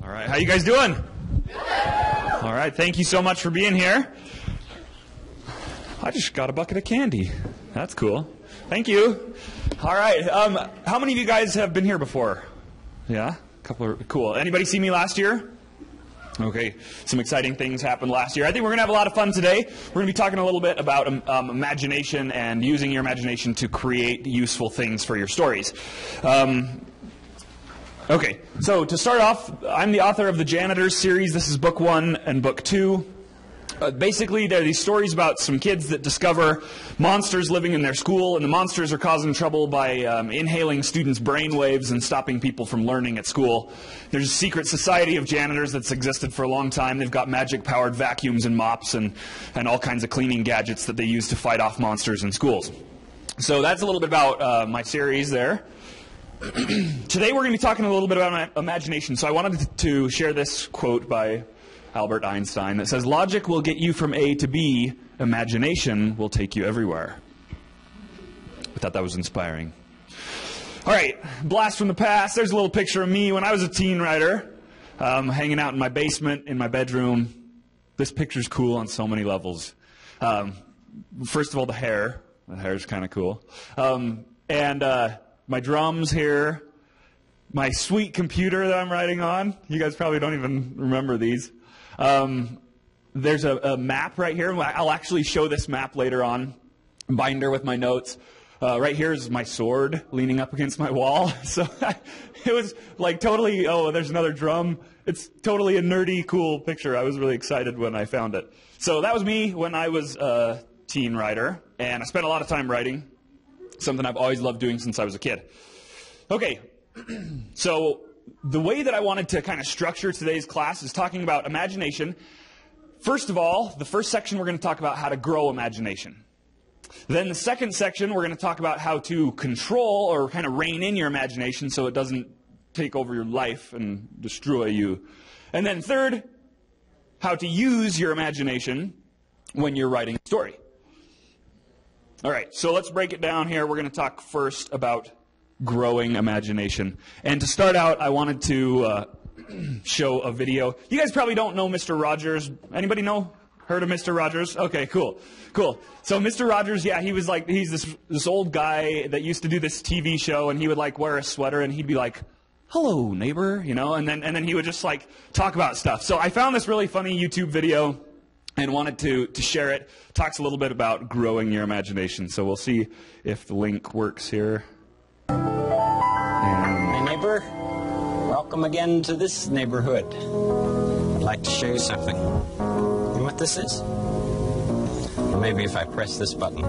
All right, how you guys doing? All right, thank you so much for being here. I just got a bucket of candy. That's cool. Thank you. All right, how many of you guys have been here before? Yeah, a couple of, cool. Anybody see me last year? Okay, some exciting things happened last year. I think we're going to have a lot of fun today. We're going to be talking a little bit about imagination and using your imagination to create useful things for your stories. Okay, so to start off, I'm the author of the Janitors series. This is book 1 and book 2. Basically, there are these stories about some kids that discover monsters living in their school, and the monsters are causing trouble by inhaling students' brainwaves and stopping people from learning at school. There's a secret society of janitors that's existed for a long time. They've got magic-powered vacuums and mops and all kinds of cleaning gadgets that they use to fight off monsters in schools. So that's a little bit about my series there. Today we're going to be talking a little bit about imagination. So I wanted to share this quote by Albert Einstein that says, "Logic will get you from A to B, imagination will take you everywhere." I thought that was inspiring. All right, blast from the past. There's a little picture of me when I was a teen writer, hanging out in my basement, in my bedroom. This picture's cool on so many levels. First of all, the hair. The hair's kind of cool. My drums here. My sweet computer that I'm writing on. You guys probably don't even remember these. There's a map right here. I'll actually show this map later on. Binder with my notes. Right here is my sword leaning up against my wall. So it was like totally, oh, there's another drum. It's totally a nerdy, cool picture. I was really excited when I found it. So that was me when I was a teen writer. And I spent a lot of time writing. Something I've always loved doing since I was a kid. Okay, so the way that I wanted to kind of structure today's class is talking about imagination. First of all, the first section we're going to talk about how to grow imagination. Then the second section we're going to talk about how to control or kind of rein in your imagination so it doesn't take over your life and destroy you. And then third, how to use your imagination when you're writing a story. All right, so let's break it down here. We're going to talk first about growing imagination. And to start out, I wanted to show a video. You guys probably don't know Mr. Rogers. Anybody know? Heard of Mr. Rogers? Okay, cool. Cool. So Mr. Rogers, yeah, he was like, he's this old guy that used to do this TV show, and he would like wear a sweater, and he'd be like, "Hello, neighbor," you know, and then he would just like talk about stuff. So I found this really funny YouTube video and wanted to share it. Talks a little bit about growing your imagination. So we'll see if the link works here. Hey neighbor, welcome again to this neighborhood. I'd like to show you something. You know what this is? Or maybe if I press this button.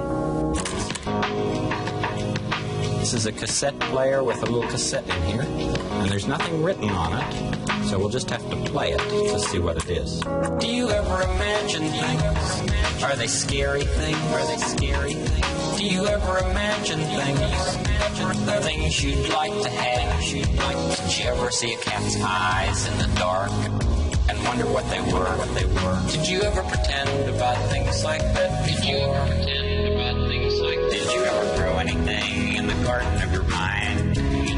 This is a cassette player with a little cassette in here, and there's nothing written on it, so we'll just have to play it to see what it is. Do you ever imagine things? Are they scary things? Are they scary things? Do you ever imagine things? The things you'd like to have? Did you ever see a cat's eyes in the dark and wonder what they were? Did you ever pretend about things like that? Did you ever pretend about things like that? Did you ever grow anything in the garden of your mind?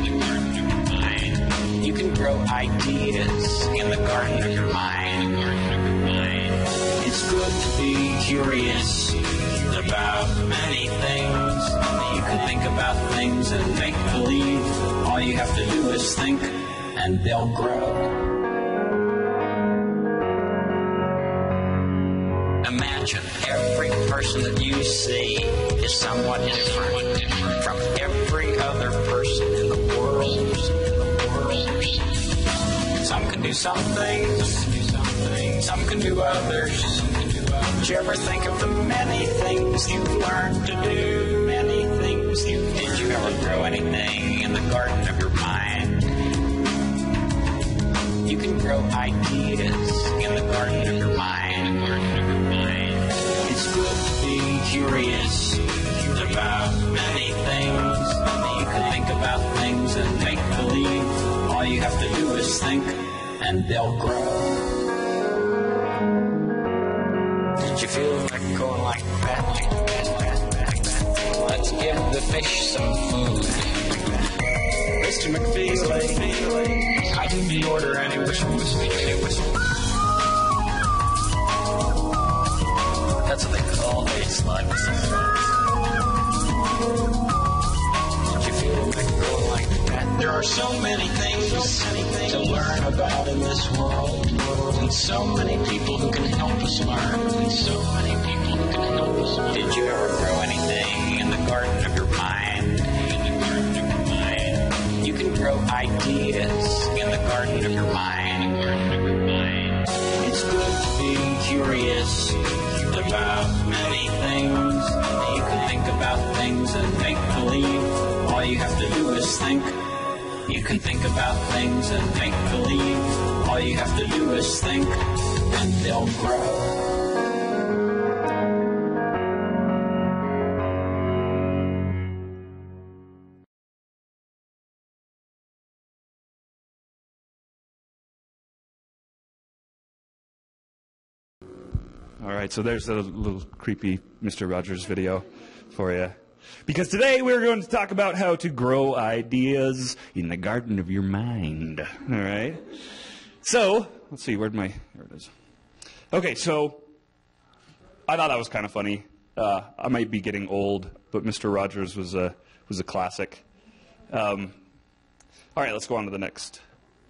You can grow ideas in the garden of your mind. It's good to be curious about many things. You can think about things and make believe. All you have to do is think, and they'll grow. Imagine every person that you see is somewhat different from every other person in the world. Some can do some things, some can do others. Did you ever think of the many things you've learned to do? Many things you did. Did you ever grow anything in the garden of your mind? You can grow ideas in the garden of your mind. It's good to be curious about many things. You can think about things and make believe. All you have to do is think, and they'll grow. Did you feel like going like that? Let's give the fish some food. Mr. McFeely, I The order any which That's what they call a slide whistle. Did you feel like going like that? There are so many things to learn about in this world, and so many people who can help us learn, Did you ever grow anything in the garden of your mind? You can grow ideas in the garden of your mind. It's good to be curious about many things. You can think about things and make believe. All you have to do is think. You can think about things and make believe. All you have to do is think, and they'll grow. All right, so there's a little creepy Mr. Rogers video for you. Because today we're going to talk about how to grow ideas in the garden of your mind. All right? So, let's see, there it is. Okay, so I thought that was kind of funny. I might be getting old, but Mr. Rogers was a classic. All right, let's go on to the next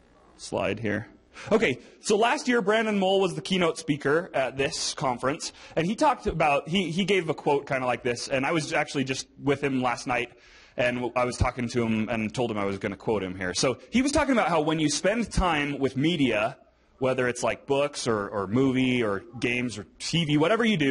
slide here. Okay, so last year Brandon Moll was the keynote speaker at this conference, and he talked about, he gave a quote kind of like this, and I was actually just with him last night, and I was talking to him and told him I was going to quote him here. So he was talking about how when you spend time with media, whether it's like books or movie or games or TV, whatever you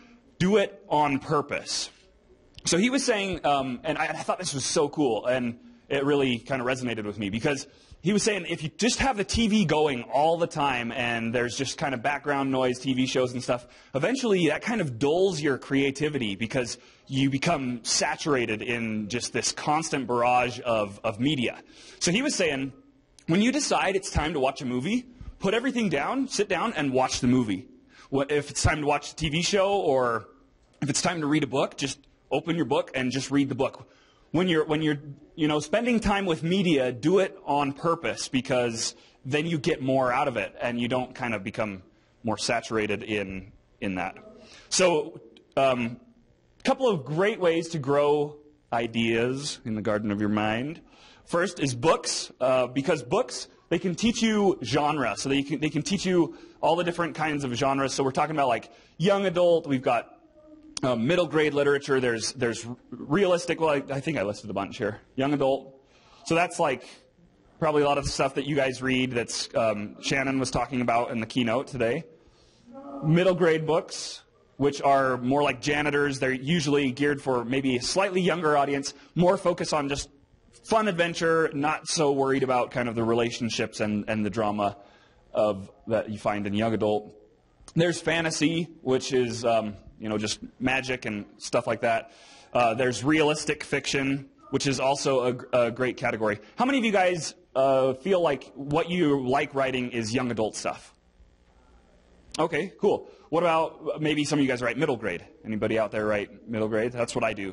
do it on purpose. So he was saying, and I thought this was so cool, and it really kind of resonated with me, because he was saying if you just have the TV going all the time and there's just kind of background noise, TV shows and stuff, eventually that kind of dulls your creativity because you become saturated in just this constant barrage of media. So he was saying, when you decide it's time to watch a movie, put everything down, sit down, and watch the movie. If it's time to watch a TV show, or if it's time to read a book, just open your book and just read the book. When you're spending time with media, do it on purpose, because then you get more out of it and you don't kind of become more saturated in that. So a couple of great ways to grow ideas in the garden of your mind. First is books, because books, they can teach you genre. So they can teach you all the different kinds of genres. So we're talking about like young adult, we've got middle grade literature, there's realistic, well, I think I listed a bunch here. Young adult. So that's like probably a lot of the stuff that you guys read that's Shannon was talking about in the keynote today. Middle grade books, which are more like janitors. They're usually geared for maybe a slightly younger audience, more focus on just fun adventure, not so worried about kind of the relationships and the drama that you find in young adult. There's fantasy, which is just magic and stuff like that. There's realistic fiction, which is also a great category. How many of you guys feel like what you like writing is young adult stuff? Okay, cool. What about maybe some of you guys write middle grade? Anybody out there write middle grade? That's what I do.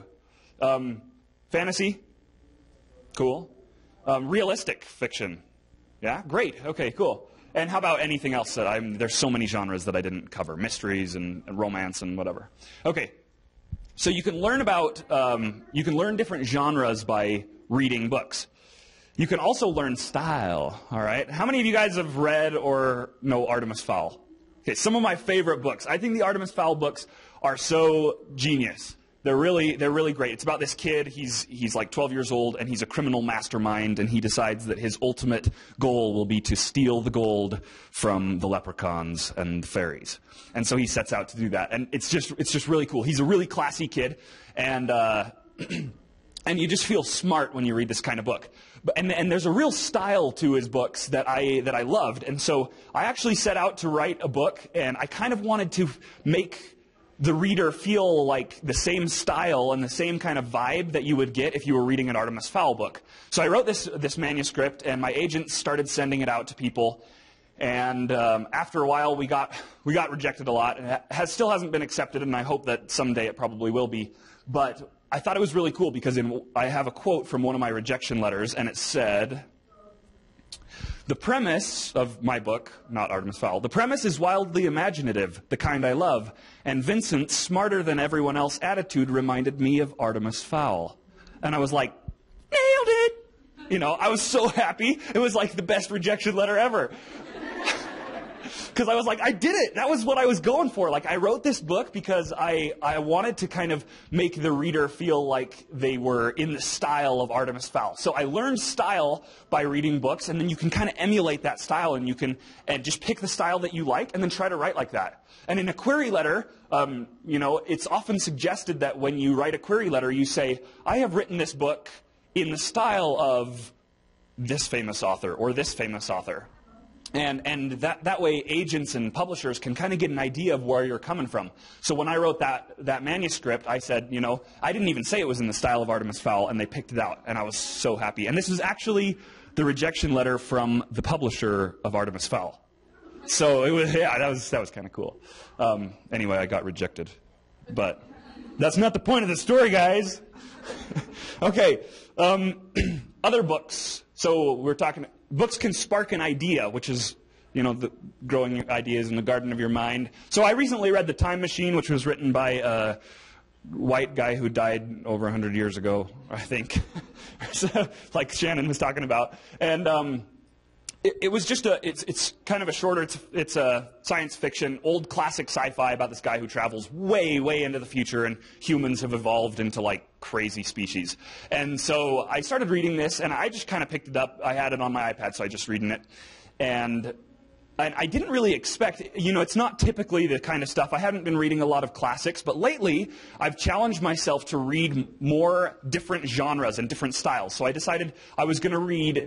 Fantasy? Cool. Realistic fiction? Yeah, great. Okay, cool. And how about anything else there's so many genres that I didn't cover, mysteries and romance and whatever. Okay, so you can learn different genres by reading books. You can also learn style, all right? How many of you guys have read or know Artemis Fowl? Okay, some of my favorite books. I think the Artemis Fowl books are so genius. They're really great. It's about this kid. He's like 12 years old, and he's a criminal mastermind, and he decides that his ultimate goal will be to steal the gold from the leprechauns and fairies. And so he sets out to do that. And it's just really cool. He's a really classy kid, and and you just feel smart when you read this kind of book. And there's a real style to his books that I loved. And so I actually set out to write a book, and I kind of wanted to make the reader feel like the same style and the same kind of vibe that you would get if you were reading an Artemis Fowl book. So I wrote this manuscript, and my agent started sending it out to people. And after a while, we got rejected a lot. It still hasn't been accepted, and I hope that someday it probably will be. But I thought it was really cool because I have a quote from one of my rejection letters, and it said, The premise of my book, not Artemis Fowl, the premise is wildly imaginative, the kind I love, and Vincent's smarter than everyone else attitude reminded me of Artemis Fowl. And I was like, nailed it! You know, I was so happy. It was like the best rejection letter ever. Because I was like, I did it. That was what I was going for. Like, I wrote this book because I wanted to kind of make the reader feel like they were in the style of Artemis Fowl. So I learned style by reading books, and then you can kind of emulate that style, and you can just pick the style that you like, and then try to write like that. And in a query letter, you know, it's often suggested that when you write a query letter, you say, I have written this book in the style of this famous author or this famous author. And that way agents and publishers can kind of get an idea of where you're coming from. So when I wrote that manuscript, I said, you know, I didn't even say it was in the style of Artemis Fowl, and they picked it out, and I was so happy. And this was actually the rejection letter from the publisher of Artemis Fowl. So it was, yeah, that was kind of cool. Anyway, I got rejected. But that's not the point of the story, guys. Okay, other books. So we're talking, books can spark an idea, which is, you know, the growing ideas in the garden of your mind. So I recently read The Time Machine, which was written by a white guy who died over 100 years ago, I think, like Shannon was talking about. And it was just it's kind of a shorter, it's a science fiction, old classic sci-fi about this guy who travels way, way into the future, and humans have evolved into like crazy species. And so I started reading this, and I just kind of picked it up. I had it on my iPad, so I just reading it. And I didn't really expect, you know, it's not typically the kind of stuff. I haven't been reading a lot of classics, but lately I've challenged myself to read more different genres and different styles. So I decided I was going to read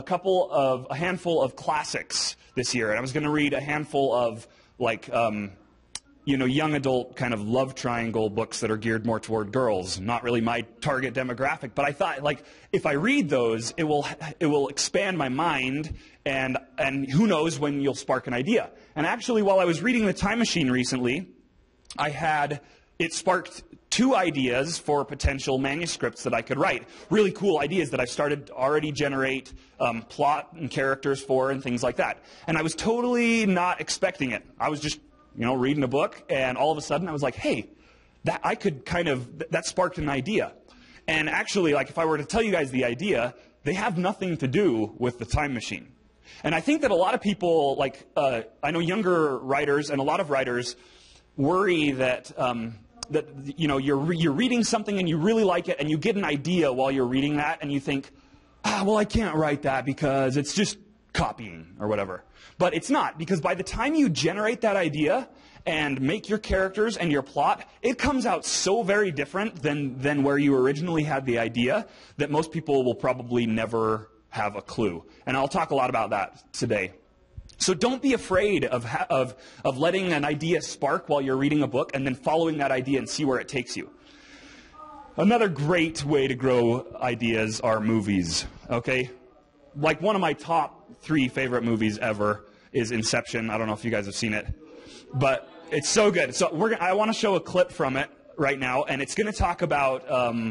a handful of classics this year, and I was going to read a handful of like, you know, young adult kind of love triangle books that are geared more toward girls. Not really my target demographic, but I thought, like, if I read those, it will expand my mind, and who knows when you'll spark an idea. And actually, while I was reading The Time Machine recently, it sparked 2 ideas for potential manuscripts that I could write. Really cool ideas that I've started to already generate plot and characters for and things like that. And I was totally not expecting it. I was just, you know, reading a book, and all of a sudden I was like, hey, that sparked an idea. And actually, like, if I were to tell you guys the idea, they have nothing to do with The Time Machine. And I think that a lot of people, like, I know younger writers and a lot of writers worry that, you know, you're reading something and you really like it, and you get an idea while you're reading that, and you think, well, I can't write that because it's just copying or whatever. But it's not, because by the time you generate that idea and make your characters and your plot, it comes out so very different than where you originally had the idea that most people will probably never have a clue. And I'll talk a lot about that today. So don't be afraid of letting an idea spark while you're reading a book, and then following that idea and see where it takes you. Another great way to grow ideas are movies, okay? Like, one of my top 3 favorite movies ever is Inception. I don't know if you guys have seen it, but it's so good. So I want to show a clip from it right now, and it's going to talk about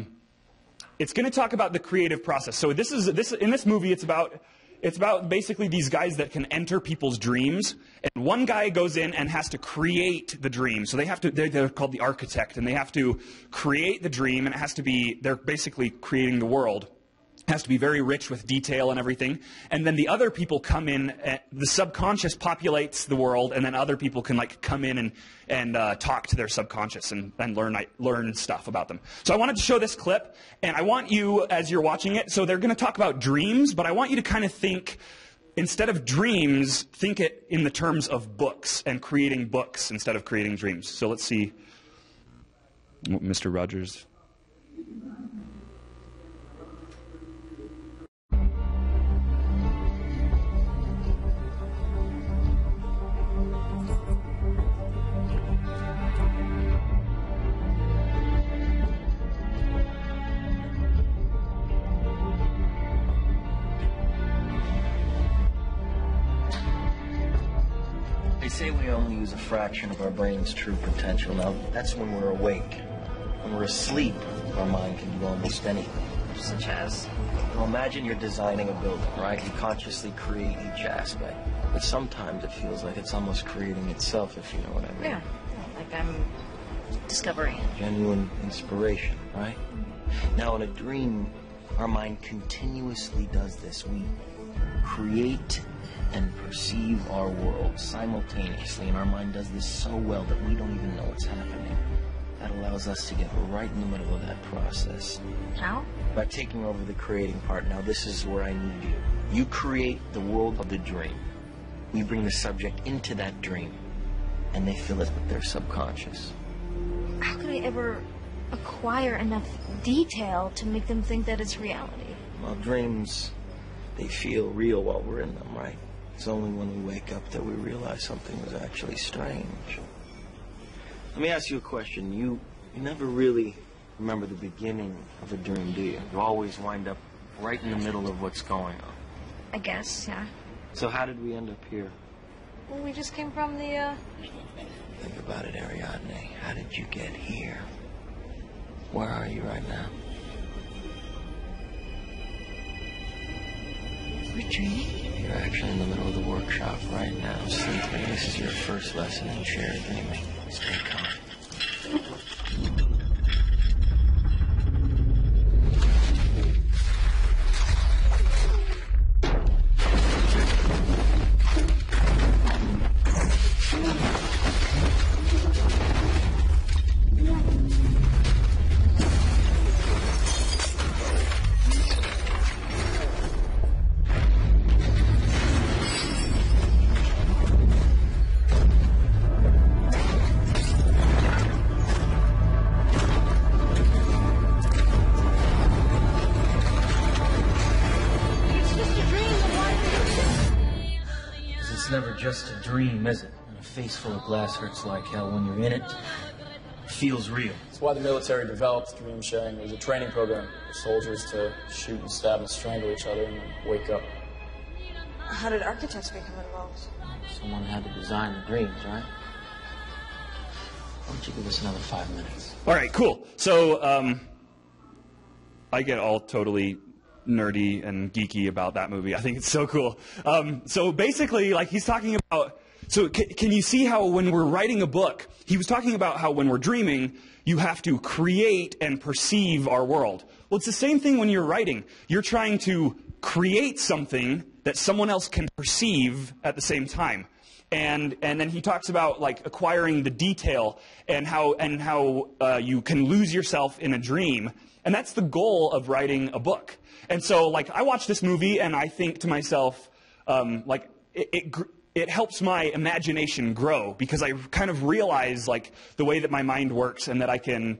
the creative process. So in this movie, it's about basically these guys that can enter people's dreams, and one guy goes in and has to create the dream. So they're called the architect, and they have to create the dream, and they're basically creating the world. It has to be very rich with detail and everything. And then the other people come in, the subconscious populates the world, and then other people can like come in and talk to their subconscious and learn stuff about them. So I wanted to show this clip, and I want you, as you're watching it, so they're going to talk about dreams, but I want you to kind of think, instead of dreams, think it in the terms of books and creating books instead of creating dreams. So let's see. Mr. Rogers. They say we only use a fraction of our brain's true potential. Now, that's when we're awake. When we're asleep, our mind can do almost anything. Such as? Well, imagine you're designing a building, right? You consciously create each aspect. But sometimes it feels like it's almost creating itself, if you know what I mean. Yeah, like I'm discovering it. Genuine inspiration, right? Now, in a dream, our mind continuously does this. We create and perceive our world simultaneously, and our mind does this so well that we don't even know what's happening. That allows us to get right in the middle of that process. How? By taking over the creating part. Now, this is where I need you. You create the world of the dream. You bring the subject into that dream, and they fill it with their subconscious. How could I ever acquire enough detail to make them think that it's reality? Well, dreams, they feel real while we're in them, right? It's only when we wake up that we realize something was actually strange. Let me ask you a question. You never really remember the beginning of a dream, do you? You always wind up right in the middle of what's going on. I guess, yeah. So how did we end up here? Well, we just came from the, Think about it, Ariadne. How did you get here? Where are you right now? We're dreaming? You're actually in the middle of the workshop right now. Cynthia, this is your first lesson in shared dreaming. Stay calm. Never just a dream, is it? And a face full of glass hurts like hell. When you're in it, it feels real. That's why the military developed dream sharing. It was a training program for soldiers to shoot and stab and strangle each other and then wake up. How did architects become involved? Someone had to design the dreams, right? Why don't you give us another 5 minutes? All right, cool. So I get all totally nerdy and geeky about that movie. I think it's so cool. So basically, like, he's talking about, so can you see how when we're writing a book, he was talking about how when we're dreaming, you have to create and perceive our world. Well, it's the same thing when you're writing. You're trying to create something that someone else can perceive at the same time. And then he talks about, like, acquiring the detail and how you can lose yourself in a dream. And that's the goal of writing a book. And so, like, I watch this movie and I think to myself, like, it helps my imagination grow because I kind of realize, like, the way that my mind works and that I can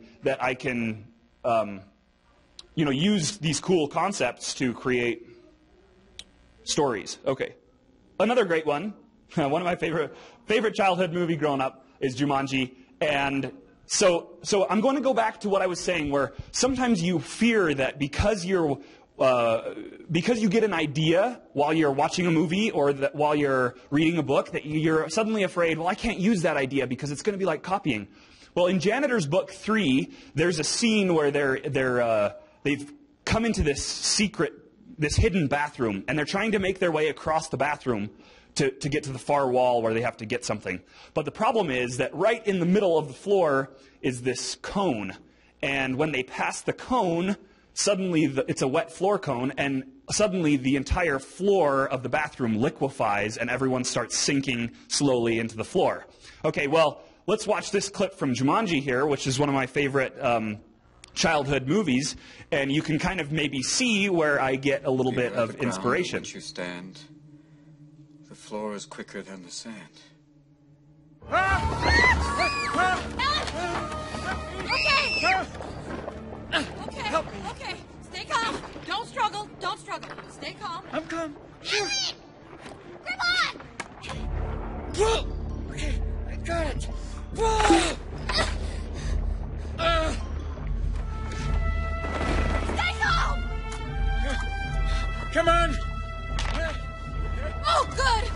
use these cool concepts to create stories. Okay. Another great one, one of my favorite childhood movie growing up is Jumanji. And so I'm going to go back to what I was saying, where sometimes you fear that because you get an idea while you're watching a movie or that while you're reading a book, that you're suddenly afraid, well, I can't use that idea because it's going to be like copying. Well, in Janitor's Book 3, there's a scene where they've come into this hidden bathroom, and they're trying to make their way across the bathroom to get to the far wall where they have to get something. But the problem is that right in the middle of the floor is this cone. And when they pass the cone, suddenly it's a wet floor cone, and suddenly the entire floor of the bathroom liquefies and everyone starts sinking slowly into the floor. Okay, well, let's watch this clip from Jumanji here, which is one of my favorite childhood movies, and you can kind of maybe see where I get a little bit of inspiration. On which you stand, the floor is quicker than the sand. Okay, help me. Okay, stay calm. Don't struggle. Don't struggle. Stay calm. I'm calm. Elliot! Come on! Okay, I got it. Stay calm! Come on. Oh, good.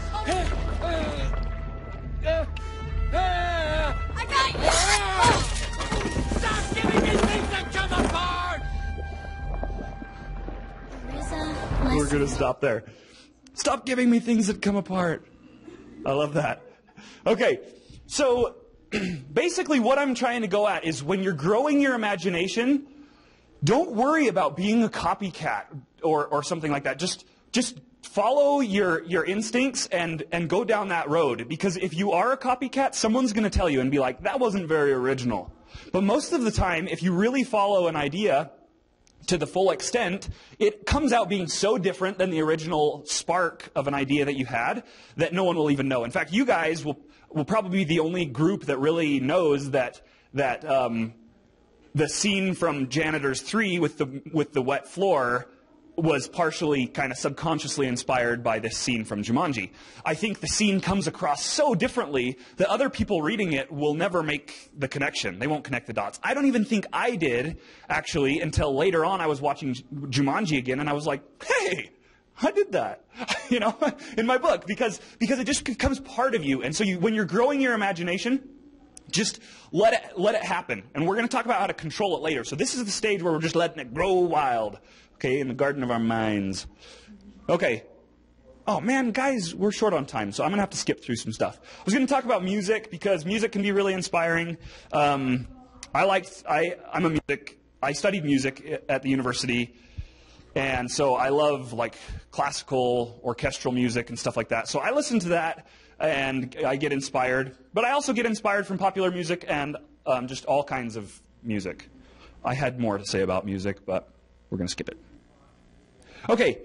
I got you. Stop giving me things that come apart! going to stop there. Stop giving me things that come apart. I love that. Okay, so basically what I'm trying to go at is when you're growing your imagination, don't worry about being a copycat or something like that. Just follow your instincts and go down that road. Because if you are a copycat, someone's going to tell you and be like, that wasn't very original. But most of the time, if you really follow an idea to the full extent, it comes out being so different than the original spark of an idea that you had that no one will even know. In fact, you guys will probably be the only group that really knows that the scene from Janitors 3 with the wet floor was partially kind of subconsciously inspired by this scene from Jumanji. I think the scene comes across so differently that other people reading it will never make the connection. They won't connect the dots. I don't even think I did, actually, until later on I was watching Jumanji again, and I was like, hey, I did that, you know, in my book, because it just becomes part of you. And so when you're growing your imagination, just let it happen. And we're going to talk about how to control it later. So this is the stage where we're just letting it grow wild. Okay, in the garden of our minds. Okay. Oh, man, guys, we're short on time, so I'm going to have to skip through some stuff. I was going to talk about music because music can be really inspiring. I studied music at the university, and so I love, like, classical, orchestral music and stuff like that. So I listen to that, and I get inspired. But I also get inspired from popular music and just all kinds of music. I had more to say about music, but we're going to skip it. Okay,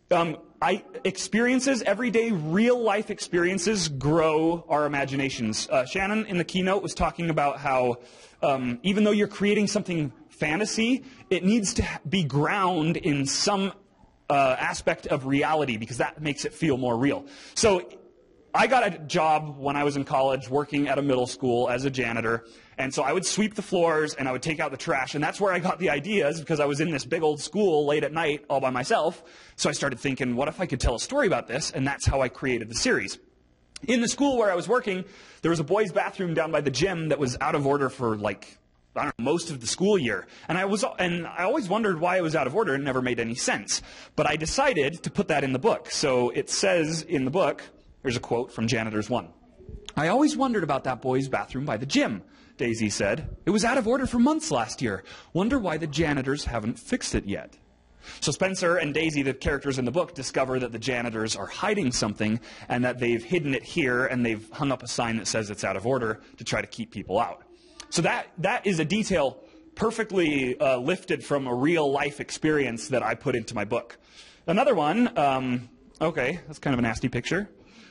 everyday real-life experiences grow our imaginations. Shannon, in the keynote, was talking about how even though you're creating something fantasy, it needs to be ground in some aspect of reality because that makes it feel more real. So I got a job when I was in college working at a middle school as a janitor. And so I would sweep the floors and I would take out the trash. And that's where I got the ideas because I was in this big old school late at night all by myself. So I started thinking, what if I could tell a story about this? And that's how I created the series. In the school where I was working, there was a boys' bathroom down by the gym that was out of order for most of the school year. And I always wondered why it was out of order. It never made any sense. But I decided to put that in the book. So it says in the book, here's a quote from Janitors 1. I always wondered about that boys' bathroom by the gym, Daisy said. It was out of order for months last year. Wonder why the janitors haven't fixed it yet. So Spencer and Daisy, the characters in the book, discover that the janitors are hiding something and that they've hidden it here and they've hung up a sign that says it's out of order to try to keep people out. So that is a detail perfectly lifted from a real life experience that I put into my book. Another one, okay, that's kind of a nasty picture.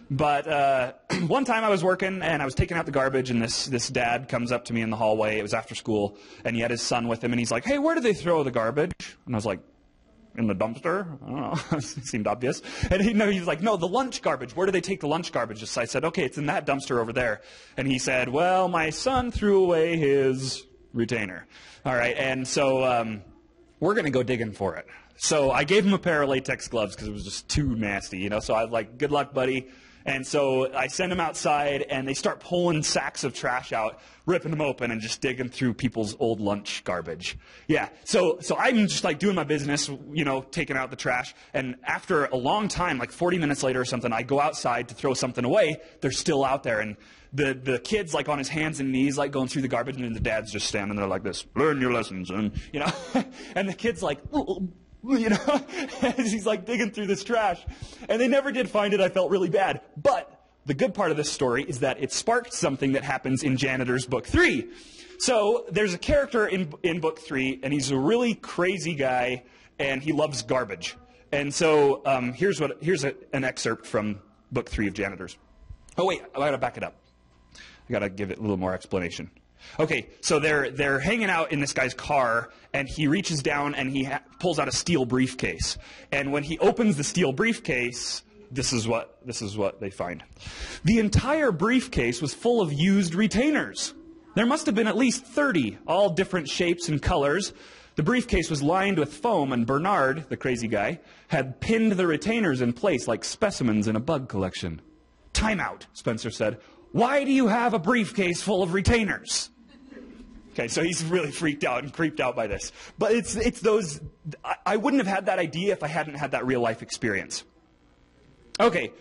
But one time I was working and I was taking out the garbage and this dad comes up to me in the hallway. It was after school and he had his son with him and he's like, hey, where do they throw the garbage? And I was like, in the dumpster? I don't know. It seemed obvious. And he was like, no, the lunch garbage. Where do they take the lunch garbage? So I said, okay, it's in that dumpster over there. And he said, well, my son threw away his retainer. All right. And so we're going to go digging for it. So I gave him a pair of latex gloves because it was just too nasty, you know. So I was like, good luck, buddy. And so I send them outside, and they start pulling sacks of trash out, ripping them open, and just digging through people's old lunch garbage. Yeah, so I'm just like doing my business, you know, taking out the trash. And after a long time, like 40 minutes later or something, I go outside to throw something away. They're still out there, and the kid's like on his hands and knees, like going through the garbage, and the dad's just standing there like this, learn your lessons, and you know, and the kid's like, you know, as he's like digging through this trash. And they never did find it. I felt really bad. But the good part of this story is that it sparked something that happens in Janitors Book 3. So there's a character in Book 3, and he's a really crazy guy, and he loves garbage. And so here's an excerpt from Book 3 of Janitors. Oh, wait, I got to back it up. I got to give it a little more explanation. Okay, so they're hanging out in this guy's car, and he reaches down and he pulls out a steel briefcase. And when he opens the steel briefcase, this is what they find. The entire briefcase was full of used retainers. There must have been at least 30, all different shapes and colors. The briefcase was lined with foam, and Bernard, the crazy guy, had pinned the retainers in place like specimens in a bug collection. Time out, Spencer said. Why do you have a briefcase full of retainers? Okay, so he's really freaked out and creeped out by this. But it's those, I wouldn't have had that idea if I hadn't had that real life experience. Okay,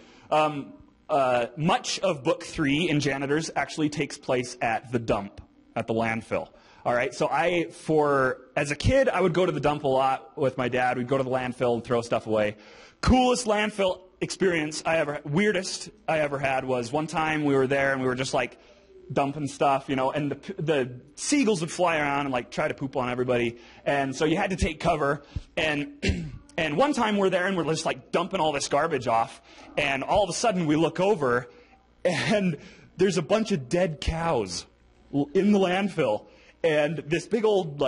much of book 3 in Janitors actually takes place at the dump, at the landfill. All right, so as a kid, I would go to the dump a lot with my dad. We'd go to the landfill and throw stuff away. Coolest landfill experience weirdest I ever had was one time we were there and we were just like dumping stuff, and the seagulls would fly around and like try to poop on everybody. And so you had to take cover. And one time we're there and we're just like dumping all this garbage off. And all of a sudden we look over and there's a bunch of dead cows in the landfill. And this big old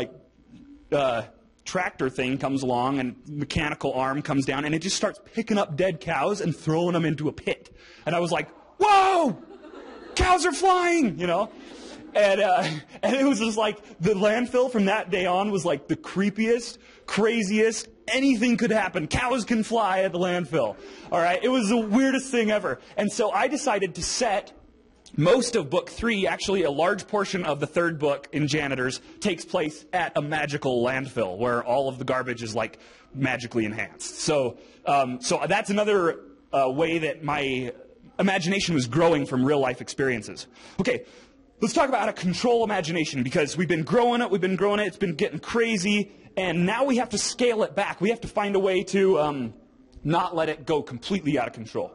tractor thing comes along and mechanical arm comes down and it just starts picking up dead cows and throwing them into a pit. And I was like, whoa! Cows are flying, And it was just like the landfill from that day on was like the creepiest, craziest, anything could happen. Cows can fly at the landfill. All right? It was the weirdest thing ever. And so I decided to set most of book 3, actually a large portion of the 3rd book in Janitors, takes place at a magical landfill where all of the garbage is like magically enhanced. So that's another way that my imagination was growing from real life experiences. Okay, let's talk about how to control imagination, because we've been growing it, it's been getting crazy, and now we have to scale it back. We have to find a way to not let it go completely out of control.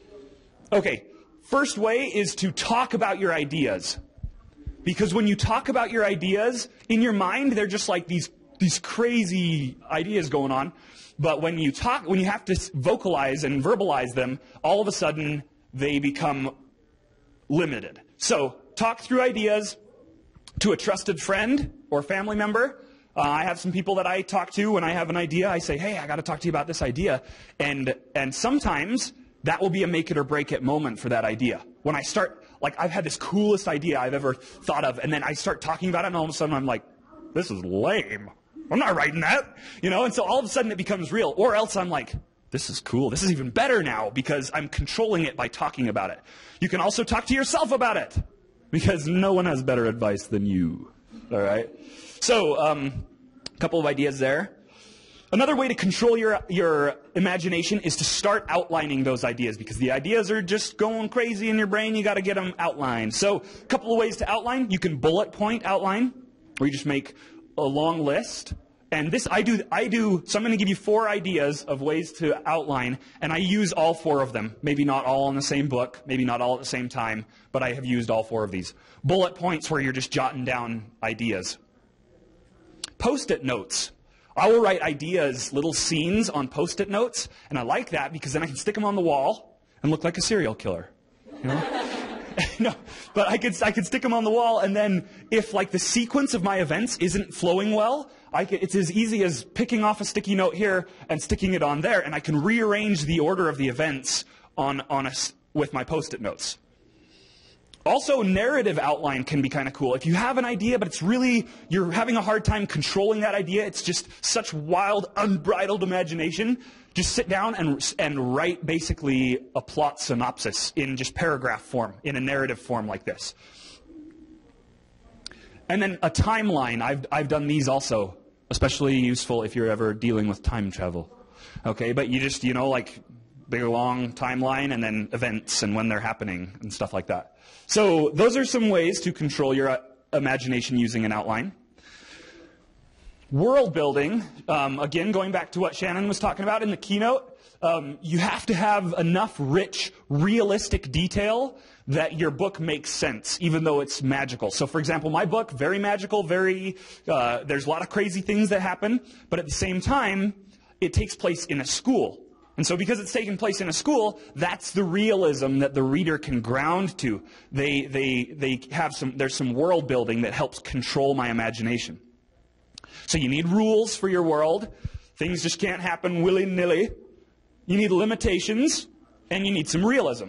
Okay, first way is to talk about your ideas. Because when you talk about your ideas, in your mind, they're just like these crazy ideas going on. But when you have to vocalize and verbalize them, all of a sudden, they become limited. So talk through ideas to a trusted friend or family member. I have some people that I talk to when I have an idea. I say, hey, I got to talk to you about this idea. And sometimes that will be a make it or break it moment for that idea. When I start, I've had this coolest idea I've ever thought of, and then I start talking about it, and all of a sudden I'm like, this is lame. I'm not writing that. And so all of a sudden it becomes real. Or else I'm like, this is cool. This is even better now because I'm controlling it by talking about it. You can also talk to yourself about it because no one has better advice than you. All right? So, a couple of ideas there. Another way to control your imagination is to start outlining those ideas, because the ideas are just going crazy in your brain. You got to get them outlined. So, a couple of ways to outline. You can bullet point outline, where you just make a long list. And this I do, so I'm going to give you 4 ideas of ways to outline, and I use all 4 of them. Maybe not all in the same book, maybe not all at the same time, but I have used all 4 of these. Bullet points, where you're just jotting down ideas. Post-it notes. I will write ideas, little scenes on Post-it notes, and I like that because then I can stick them on the wall and look like a serial killer. No, but I could stick them on the wall, and then if the sequence of my events isn't flowing well, it's as easy as picking off a sticky note here and sticking it on there, and I can rearrange the order of the events with my Post-it notes. Also, narrative outline can be kind of cool. If you have an idea, but you're having a hard time controlling that idea, it's just such wild, unbridled imagination, just sit down and write basically a plot synopsis in just paragraph form, in a narrative form like this. And then a timeline. I've done these also, especially useful if you're ever dealing with time travel. Okay, but you just, big long timeline and then events and when they're happening and stuff like that. So those are some ways to control your imagination using an outline. World building, again, going back to what Shannon was talking about in the keynote, you have to have enough rich, realistic detail that your book makes sense, even though it's magical. So, for example, my book, very magical, there's a lot of crazy things that happen, but at the same time, it takes place in a school. And so because it's taking place in a school, that's the realism that the reader can ground to. There's some world building that helps control my imagination. So you need rules for your world. Things just can't happen willy-nilly. You need limitations, and you need some realism.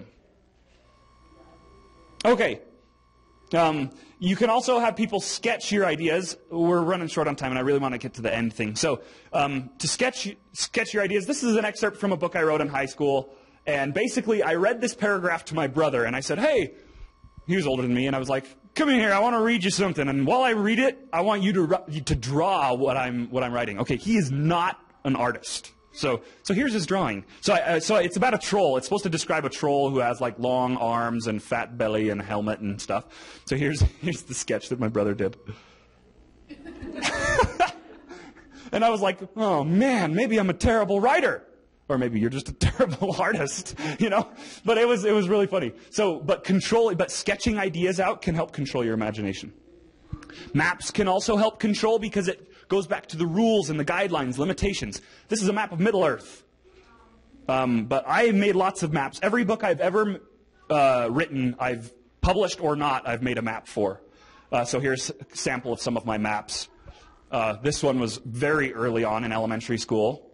Okay. You can also have people sketch your ideas. We're running short on time, and I really want to get to the end thing. So to sketch your ideas, this is an excerpt from a book I wrote in high school. And basically, I read this paragraph to my brother, and I said, hey, he was older than me, and I was like, come in here. I want to read you something. And while I read it, I want you to draw what I'm writing. Okay, he is not an artist. So here's his drawing. So it's about a troll. It's supposed to describe a troll who has like long arms and fat belly and helmet and stuff. So here's the sketch that my brother did. And I was like, oh man, maybe I'm a terrible writer. Or maybe you're just a terrible artist, you know? But it was really funny. But sketching ideas out can help control your imagination. Maps can also help control because it goes back to the rules and the guidelines, limitations. This is a map of Middle-earth. But I made lots of maps. Every book I've ever written, I've published or not, I've made a map for. So here's a sample of some of my maps. This one was very early on in elementary school.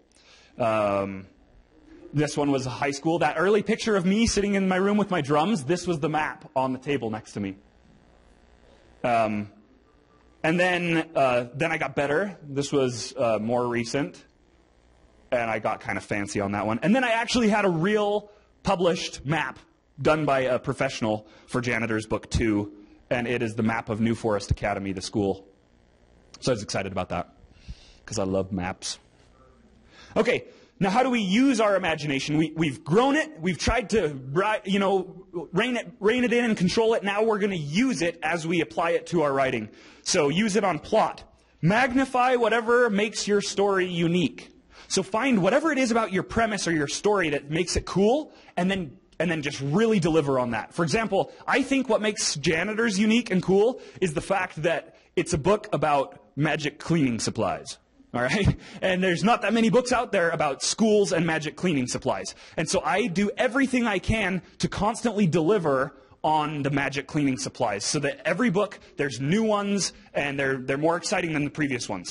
This one was high school. That early picture of me sitting in my room with my drums, this was the map on the table next to me. And then I got better. This was more recent. And I got kind of fancy on that one. And then I actually had a real published map done by a professional for Janitor's Book 2. And it is the map of New Forest Academy, the school. So I was excited about that because I love maps. Okay, now how do we use our imagination? We've grown it. We've tried to, rein it in and control it. Now we're going to use it as we apply it to our writing. So use it on plot. Magnify whatever makes your story unique. So find whatever it is about your premise or your story that makes it cool, and then just really deliver on that. For example, I think what makes Janitors unique and cool is the fact that it's a book about magic cleaning supplies. All right? And there's not that many books out there about schools and magic cleaning supplies. And so I do everything I can to constantly deliver on the magic cleaning supplies so that every book, there's new ones, and they're more exciting than the previous ones.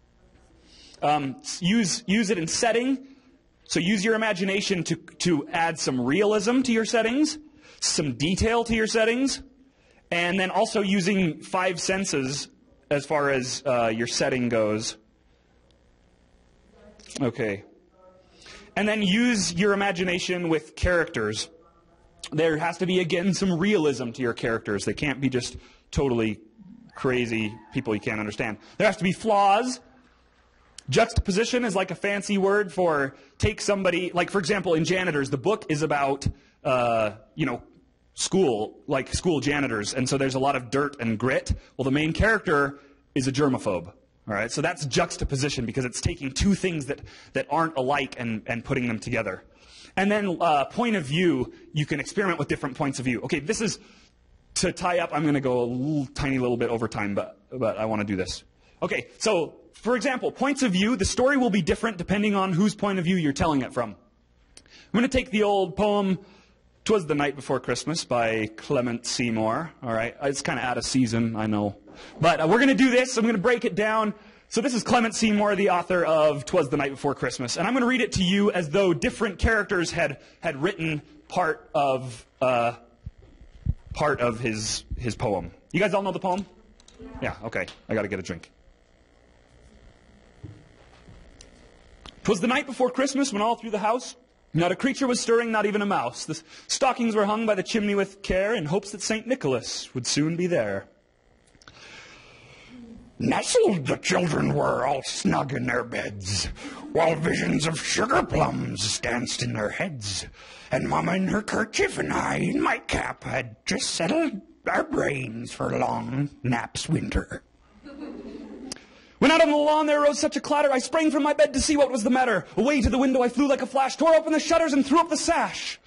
Use it in setting. So use your imagination to add some realism to your settings, some detail to your settings, and then also using 5 senses as far as your setting goes. Okay. And then use your imagination with characters. There has to be, again, some realism to your characters. They can't be just totally crazy people you can't understand. There has to be flaws. Juxtaposition is like a fancy word for take somebody, like for example, in Janitors, the book is about, school janitors. And so there's a lot of dirt and grit. Well, the main character is a germaphobe. All right, so that's juxtaposition because it's taking two things that aren't alike and putting them together. And then point of view, you can experiment with different points of view. Okay, this is to tie up. I'm going to go a tiny little bit over time, but I want to do this. Okay, so for example, points of view, the story will be different depending on whose point of view you're telling it from. I'm going to take the old poem, "'Twas the Night Before Christmas" by Clement Seymour. All right, it's kind of out of season, I know. But we're going to do this. I'm going to break it down. So this is Clement Seymour, the author of "'Twas the Night Before Christmas." And I'm going to read it to you as though different characters had written part of his poem. You guys all know the poem? Yeah, okay. I got to get a drink. "'Twas the night before Christmas when all through the house not a creature was stirring, not even a mouse. The stockings were hung by the chimney with care in hopes that St. Nicholas would soon be there. Nestled the children were all snug in their beds, while visions of sugar plums danced in their heads. And Mama in her kerchief and I in my cap had just settled our brains for long naps winter. When out on the lawn there rose such a clatter, I sprang from my bed to see what was the matter. Away to the window I flew like a flash, tore open the shutters and threw up the sash.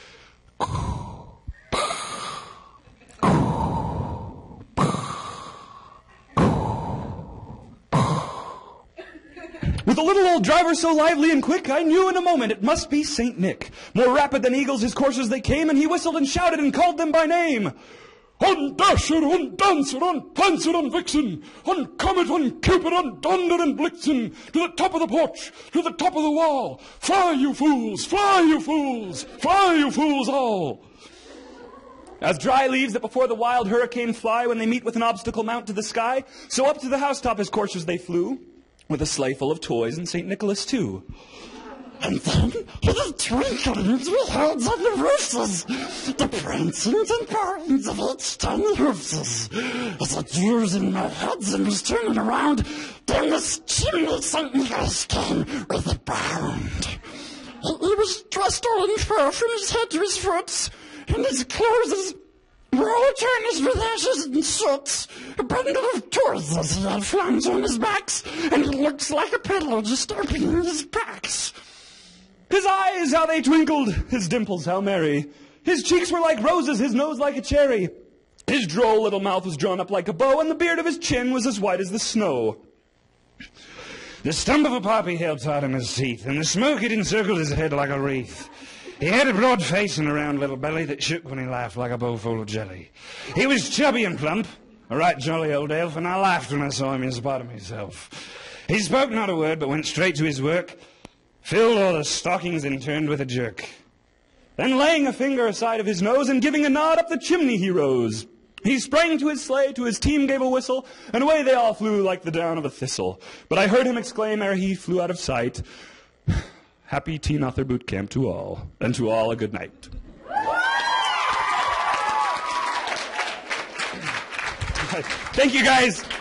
With a little old driver so lively and quick, I knew in a moment it must be St. Nick. More rapid than eagles his coursers they came, and he whistled and shouted and called them by name. On Dasher, on Dancer, on Prancer, on Vixen, on Comet, on Cupid, on Donder and Blitzen, to the top of the porch, to the top of the wall. Fly, you fools, fly, you fools, fly, you fools all. As dry leaves that before the wild hurricane fly when they meet with an obstacle mount to the sky, so up to the housetop his coursers they flew, with a sleigh full of toys and St. Nicholas too. And then, in a twinkling, we heard on the roosters the prancings and pawings of 8 tiny hoofers. As I drew in my heads and was turning around, down this chimney St. Nicholas came with a bound. He was dressed all in fur from his head to his foot, and his clothes were all tarnished with ashes and soot. A bundle of toys as he had flams on his backs, and he looks like a peddler just opening his packs. His eyes, how they twinkled, his dimples, how merry. His cheeks were like roses, his nose like a cherry. His droll little mouth was drawn up like a bow, and the beard of his chin was as white as the snow. The stump of a poppy held taut in his teeth, and the smoke it encircled his head like a wreath. He had a broad face and a round little belly that shook when he laughed like a bowl full of jelly. He was chubby and plump, a right jolly old elf, and I laughed when I saw him in spite of myself. He spoke not a word, but went straight to his work, filled all the stockings and turned with a jerk. Then laying a finger aside of his nose and giving a nod up the chimney he rose. He sprang to his sleigh, to his team gave a whistle, and away they all flew like the down of a thistle. But I heard him exclaim ere he flew out of sight, "Happy Teen Author Boot Camp to all, and to all a good night." Thank you, guys.